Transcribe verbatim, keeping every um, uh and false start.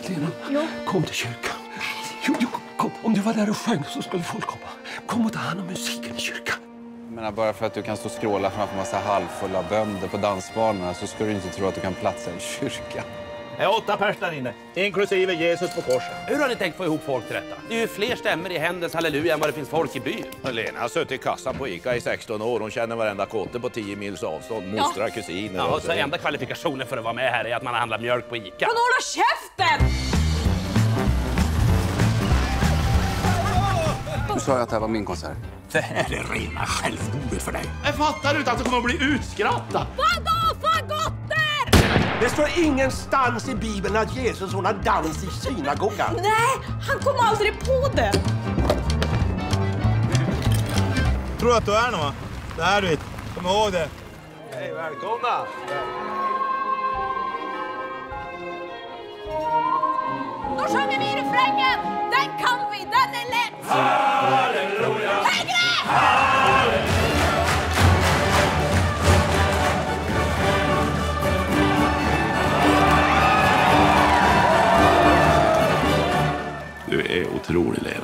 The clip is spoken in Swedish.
Lena, jo. Kom till kyrkan. Jo, jo, kom. Om du var där och sjöng så skulle folk komma. Kom och ta hand om musiken i kyrkan. Jag menar, bara för att du kan stå och skråla framför massa halvfulla bönder på dansbanorna så ska du inte tro att du kan platsa i kyrkan. Det är åtta pers där inne, inklusive Jesus på korset. Hur har ni tänkt få ihop folk till detta? Det är ju fler stämmer i Händels halleluja än vad det finns folk i byn. Lena har suttit i kassan på Ica i sexton år. Hon känner varenda kotte på tio mils avstånd. Mostrar, ja. kusiner. Ja, och så enda kvalifikationen för att vara med här är att man har handlat mjölk på Ica. Kan hålla käften! Du sa ju att det här var min konsert. Det här är rena självmordet för dig. Jag fattar inte att det kommer att bli utskrattad. Vadå fagotter? Det står ingenstans i Bibeln att Jesus hon har dans i synagogan. Nej, han kom aldrig på det. Tror att du är någon? Det här du vet. Kom ihåg det. Hej, välkomna. Då sjunger vi refrängen. Den kan vi, den är lätt. Halleluja. Högre! Halleluja. Du är otrolig, Lena.